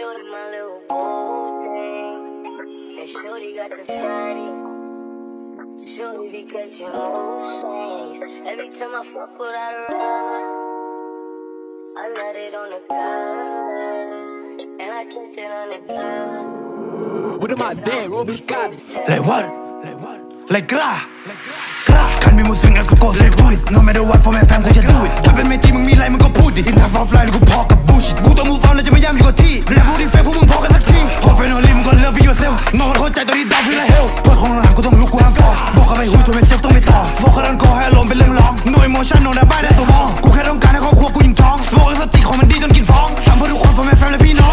shorty my little boo thing. And shorty got the fatty. Shorty be catching mood swings. Every time I fuck without a ride, I let it on the gas, and I kept it on the gas. What am I there? Robiscati. Like what? Like gra. Kanมีมูสิงแล้วก็กดเลยพูด No matter what for my fam กูจะ do it ถ้าเป็นไม่จริงมึงมีอะไรมึงก็พูดดิ Enough of lie กูพอกับ bullshit กูต้อง move on แล้วจะไม่ย้ำอยู่กับที่และพูดที่เฟซพวกมึงพอกันสักที Finally มึงก็ love yourself นอนเข้าใจตอนนี้ดาวฟีลเฮลเปิดของหลังกูต้องลุกกูห้ามฟอบอกกับไอ้หูตัวเป็นเซฟต้องไม่ต่อ Focus on go ให้อารมณ์เป็นเรื่องร้อง No emotion no ได้บ้าได้สมองกูแค่ต้องการให้ครอบครัวกูยิ้มท้อง Smoke สติของมันดีจนกินฟองทำเพื่อทุกคน for my fam และพี่น้อง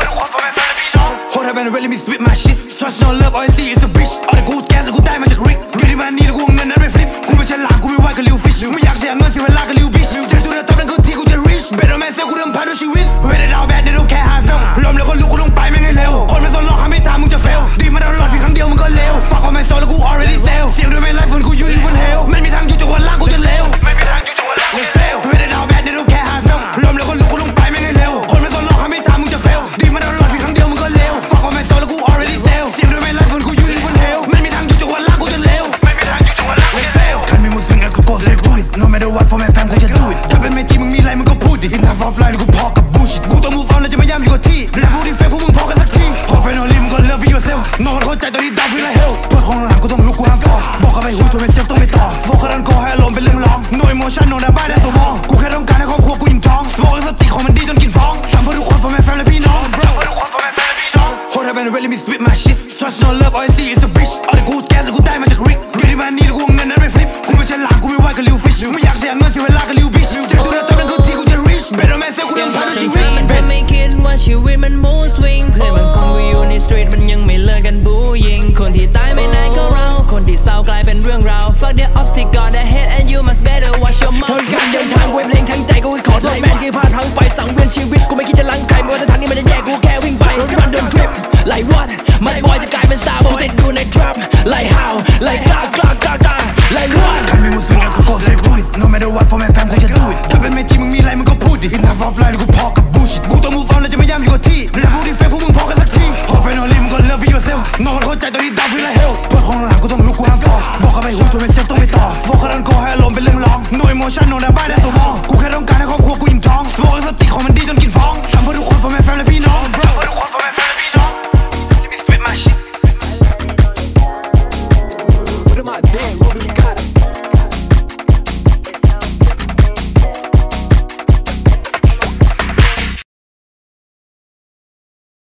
Hold up and really me spit my shit Trust no love all I see is a bitch เอาแต่กูแกนแล้วกูได้มาจากริกเงินที่มานี่แล้วกูเงินนั้นไปฟลิปกูไม่ใช่หลานกูไม่ไหวกับลิวฟิชไม่อยากเสียเงินเสียเวลากับลิวบิชเจอดูแล้วตอนนั้นก็ที่กูจะ rich Better man เซลกูเดิมพันด้วยชีวิต Wait it out bad they don't care how I feel ล้มแล้วก็ลุกกูต้องไปไม่ไงเร็วคนไม่สนหรอกหาไม่ตามมึงจะ fail ดีมาตลอดเพียงครั้งเดียวมึงก็เลว Fuck all my soul แล้วกู already sell เสียงด้วยไม่ไลฟ์ฝนกูอยู่ในบน hell ไม่มีทางอยู่จนวันล่างกูจะเลวไม่มีทางอยู่จนวันล่างกูจะ fail Wait it out bad they don't care how I feel ล้มแล้วก็ลุกกูต้องไปไม่ไงเร็วคนไม่สนหรอกหาไม่ตามมึงจะ fail ดีมาตลอดเพียงครั้งเดียวมึงก็เลว Fuck all my soul แล้วกู already sell เสียงด้วยไม่ไลฟ์ฝนกูอยู่ในบน hell ไม่มีทางอยู่จนวันล่างกูจะเลวไม่มีทางอยู่จนวันล่างกูจะ fail คันมีมูสิงแล้วก็กดเลยพูด No matter what for my fam กูจะ do it ถ้าเป็นไม่จริงมึงมีอะไรมึงก็พูดดิ Enough of lie กูพอกับ bullshit กูต้อง move on แล้วจะไม่ย้ำอยู่กับที่และพูดที่เฟซพวกมึงพอกันสักที Finally มึงก็ love yourself นอนเข้าใจตอนนี้ดาวฟีลเฮลเปิดของหลังกูต้องลุกกูห้ามฟอบอกกับไอ้หูตัวเป็นเซฟต้องไม่ต่อ Focus on go ให้อารมณ์เป็นเรื่องร้อง No emotion no ได้บ้าได้สมองกูแค่ต้องการให้ครอบครัวกูยิ้มท้อง Smoke สติของมันดีจนกินฟองทำเพื่อทุกคน for my fam และพี่น้อง Hold up and really me spit my shit Trust no love all I see is a bitch เอาแต่กูแกนแล้วกูได้มาจากริกเงินที่มานี่แล้วกูเงินนั้นไปฟลิปกูไม่ใช่หลานกูไม่ไหวกับลิวฟิชไม่อยากเสียเงินเสียเวลากับลิวบิชเจอดูแล้วตอนนั้นก็ที่กูจะ rich Better man เซลกูเดิมพันด้วยชีวิตมันทำให้คิดว่าชีวิตมันมูสวิงเพื่อนบางคนอยู่ในสตรีทมันยังไม่เลิกกันบูยิงคนที่ตายไม่นานก็เราคนที่เศร้ากลายเป็นเรื่องราว Fuck the obstacle ahead and you must better watch your mouth การเดินทางเว้ยเพลงทั้งใจกูขอโทษแมนที่พลาดพลั้งไปสังเวียนชีวิตกูไม่คิดจะลังใครไม่ว่าทางนี้มันจะแย่กูแค่วิ่งไปรันเดินทริป like what มันบอยจะกลายเป็นสตาร์บอยติดอยู่ใน trap like how like กล้า like what คันมีมูสิงแล้วก็กดเลยพูด No matter what for my fam กูจะ do it ถ้าเป็นไม่จริงมึงมีอะไรมึงก็พูดดิ Enough of lie กูพอกับ bullshit กูต้อง move on แล้วจะไม่ย้ำอยู่กับที่และพูดที่เฟซพวกมึงพอกันสักที Finally มึงก็ love yourself นอนเข้าใจตอนนี้ดาวฟีลเฮลเปิดของหลังกูต้องลุกกูห้ามฟอบอกกับไอ้หูตัวเป็นเซฟต้องไม่ต่อ Focus on go ให้อารมณ์เป็นเรื่องร้อง No emotion no ได้บ้าได้สมองกูแค่ต้องการให้ครอบครัวกูยิ้มท้อง Smoke สติของมันดีจนกินฟอง